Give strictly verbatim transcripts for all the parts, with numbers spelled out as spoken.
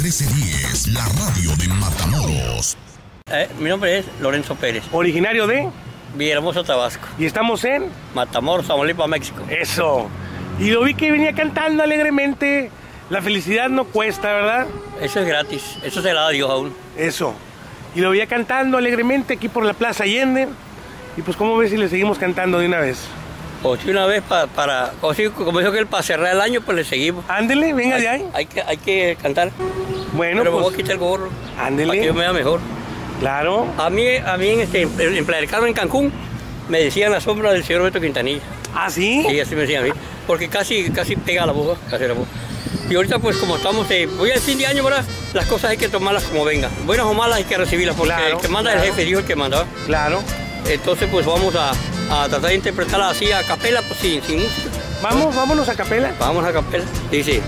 trece diez, la radio de Matamoros. Eh, mi nombre es Lorenzo Pérez. ¿Originario de? Villahermosa, Tabasco. ¿Y estamos en? Matamoros, Tamaulipas, México. Eso. Y lo vi que venía cantando alegremente. La felicidad no cuesta, ¿verdad? Eso es gratis. Eso se la da Dios aún. Eso. Y lo veía cantando alegremente aquí por la Plaza Allende. Y pues, ¿cómo ves si le seguimos cantando de una vez? O si una vez pa, para, o si, como dijo que él, para cerrar el año, pues le seguimos. Ándele, venga hay, de ahí. Hay que, hay que cantar. Bueno, pero pues. me voy a quitar el gorro. Ándele. Para que yo me vea mejor. Claro. A mí, a mí en, este, en Playa del Carmen, en Cancún, me decían la sombra del señor Beto Quintanilla. ¿Ah, sí? Sí, así me decían a mí. Porque casi, casi pega la boca, casi la boca. Y ahorita, pues, como estamos, eh, voy al fin de año, ¿verdad? Las cosas hay que tomarlas como vengan. Buenas o malas hay que recibirlas, porque claro, el que manda claro. es el jefe, dijo el que mandaba. Claro. Entonces, pues, vamos a, a tratar de interpretarla así a capela, pues, sin, sin música. Vamos, vámonos a capela. Vamos a capela. Dice,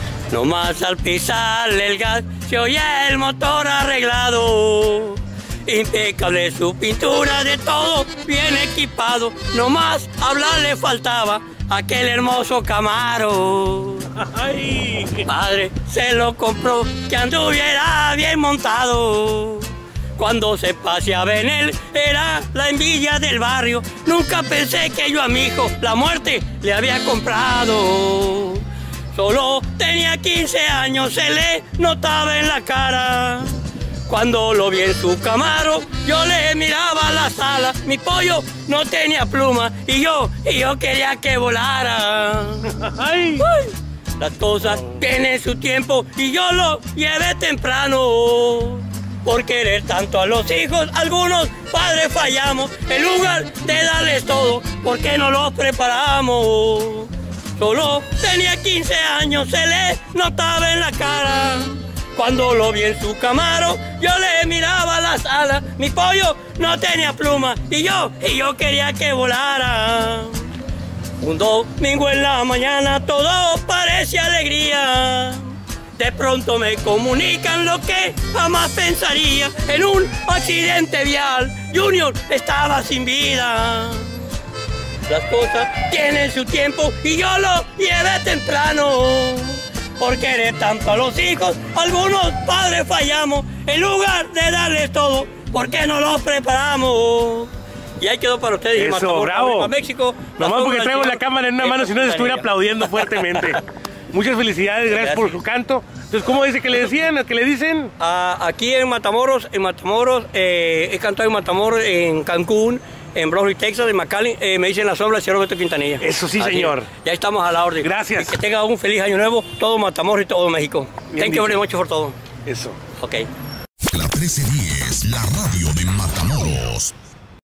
nomás al pisarle el gas, se oye el motor arreglado. Impecable su pintura, de todo bien equipado. Nomás hablar le faltaba aquel hermoso Camaro. Ay. Padre se lo compró, que anduviera bien montado. Cuando se paseaba en él, era la envidia del barrio. Nunca pensé que yo a mi hijo la muerte le había comprado. Solo tenía quince años, se le notaba en la cara. Cuando lo vi en su Camaro, yo le miraba las alas. Mi pollo no tenía pluma y yo, y yo quería que volara. Ay. Ay, las cosas tienen su tiempo y yo lo llevé temprano. Por querer tanto a los hijos, algunos padres fallamos. En lugar de darles todo, ¿por qué no los preparamos? Solo tenía quince años, se le notaba en la cara. Cuando lo vi en su Camaro, yo le miraba las alas. Mi pollo no tenía pluma y yo, y yo quería que volara. Un domingo en la mañana todo parece alegría. De pronto me comunican lo que jamás pensaría. En un accidente vial, Junior estaba sin vida. Las cosas tienen su tiempo y yo lo llevé temprano. Por querer tanto a los hijos, algunos padres fallamos. En lugar de darles todo, ¿por qué no los preparamos? Y ahí quedó para ustedes. Eso, Matamoros, bravo. a México. Nomás porque traigo la cámara en una mano, si no se estuviera aplaudiendo fuertemente. Muchas felicidades, gracias, gracias por su canto. Entonces, ¿cómo dice que le decían? ¿Qué le dicen? Ah, aquí en Matamoros, en Matamoros, eh, he cantado en Matamoros, en Cancún, en Brownsville, Texas, en McAllen, eh, me dicen la sombra del señor Beto Quintanilla. Eso sí, así, señor. Ya estamos a la orden. Gracias. Y que tenga un feliz año nuevo, todo Matamoros y todo México. Bien Thank you very much por todo. Eso. Ok. La trece diez, la radio de Matamoros.